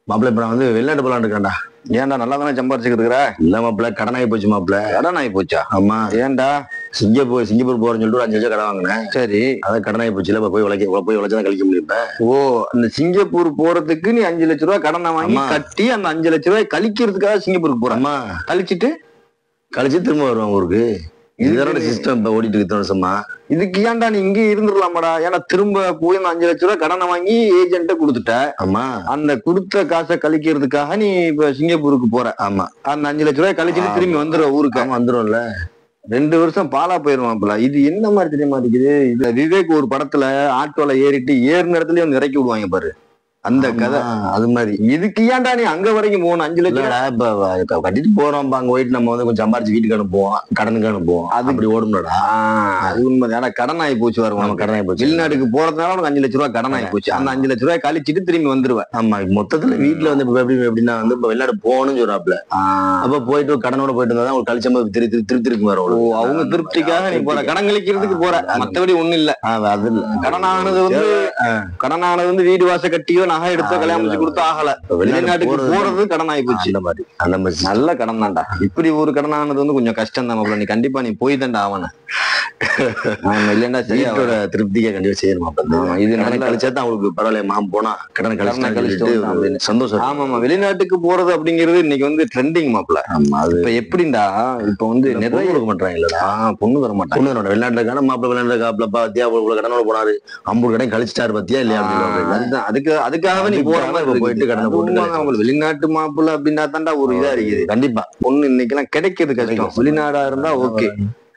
மாப்பிள்ள இப்ப நான் வந்து வெளிநாட்டு போலான்னு இருக்கேன்டா. ஏன்டா நல்லா தானே சம்பாரிச்சுக்கிட்டு இருக்கிற? இல்ல மாப்பிள்ள கடன் ஆகி போச்சு மாப்பிள்ள. கடன் ஆகி போச்சா? ஆமா. ஏன்டா? சிங்கப்பூர் போறேன்னு சொல்லிட்டு ஒரு 5 லட்சம் கடன் வாங்கினேன். சரி. அதான் கடன் ஆகி போச்சு. இல்ல போய் உழைச்சதான் கழிக்க முடியும். ஓ, அந்த சிங்கப்பூர் போறதுக்கு நீ 5 லட்சம் ரூபாய் கடனை வாங்கி கட்டி அந்த 5 லட்சம் ரூபாய் கழிக்கிறதுக்காக சிங்கப்பூருக்கு போறேன். கழிச்சிட்டு திரும்ப வருவான் ஊருக்கு. இதோட சிஸ்டம் இப்ப ஓடிட்டு இருக்கு வருஷமா. இதுக்கு ஏன்டா நீ இங்கே இருந்துடலாமாடா? ஏன்னா திரும்ப போய் அந்த 5 லட்சம் ரூபாய் கடனை வாங்கி ஏஜென்ட்ட கொடுத்துட்ட. ஆமா. அந்த கொடுத்த காசை கழிக்கிறதுக்காக நீ இப்ப சிங்கப்பூருக்கு போற. ஆமா. அந்த 5 லட்சம் ரூபாய் கழிச்சுட்டு திரும்பி வந்துடும் ஊருக்கு. வந்துடும்ல. 2 வருஷம் பாலா போயிருவான்ல. இது என்ன மாதிரி தெரிய மாட்டேங்குது. இது விவேக் ஒரு படத்துல ஆட்டோல ஏறிட்டு ஏறுன இடத்துலயே வந்து இறக்கி விடுவாங்க பாரு, அந்த கதை. அது மாதிரி. இதுக்கு ஏன்டா நீ அங்க வரைக்கும் போகணும்? 5 லட்சம் இப்ப கட்டிட்டு போறோம். அங்க போயிட்டு நம்ம வந்து கொஞ்சம் சம்பாரிச்சு வீட்டுக்கு அனுப்புவோம், கடனுக்கு அனுப்புவோம். அது அப்படி ஓடும்லடா. அது உண்மை. ஏன்னா கடன் ஆகி போச்சு. வரும் கடன் ஆகி போச்சு. வெளிநாட்டுக்கு போறதுனால உனக்கு 5 லட்சம் ரூபாய் கடன் ஆகி போச்சு. அந்த 5 லட்சம் ரூபாய் கழிச்சிட்டு திரும்பி வந்துருவேன். ஆமா. மொத்தத்துல வீட்டுல வந்து எப்படின்னா வந்து இப்ப வெளிநாடு போகணும்னு சொல்றாப்ல. அப்ப போயிட்டு கடனோட போயிட்டு இருந்தா அவங்க கழிச்சமா திருப்திருக்கு வரும். அவங்க திருப்திக்காக நீ போற, கடன் கழிக்கிறதுக்கு போற, மத்தபடி ஒண்ணும் இல்ல. அது இல்ல. கடனானது வந்து வீடு வாச கட்டியோ நகை எடுத்தோ கல்யாணம் கொடுத்து ஆகல. வெளிநாட்டுக்கு போறது கடன் ஆகி போச்சு. அந்த மாதிரி நல்ல கடன் தான்டா. இப்படி ஒரு கடன் ஆனது வந்து கொஞ்சம் கஷ்டம் தான். நீ கண்டிப்பா நீ போய் தான்டா ஆவன. இல்லைன்னா வீட்டோட திருப்திக்கா கண்டிப்பா செய்யணும். இது கடன் கழிச்சாதான் அவங்களுக்கு பரவாயில்ல. மாம் போனா கடன் கழிச்சுட்டு சந்தோஷம். ஆமா. வெளிநாட்டுக்கு போறது அப்படிங்கிறது இன்னைக்கு வந்து ட்ரெண்டிங் மாப்பிள்ள. இப்ப எப்படின்னா இப்ப வந்து நிறைய கொடுக்க மாட்டாங்க. இல்லடா, பொண்ணு தர மாட்டாங்க. பொண்ணு வெளிநாட்டுல இருக்கான மாப்பிள்ள வெளிநாட்டுல காப்பில பாத்தியா கடனோட போனாரு, 50 கடன் கழிச்சிட்டாரு பாத்தியா இல்லையா? அதுக்காக நீ போற மாதிரி போயிட்டு கடனை போட்டு வெளிநாட்டு மாப்பிள்ள அப்படின்னா தாண்டா ஒரு இதா இருக்குது. கண்டிப்பா பொண்ணு இன்னைக்கு எல்லாம் கிடைக்கிறது கஷ்டம். வெளிநாடா இருந்தா ஓகே.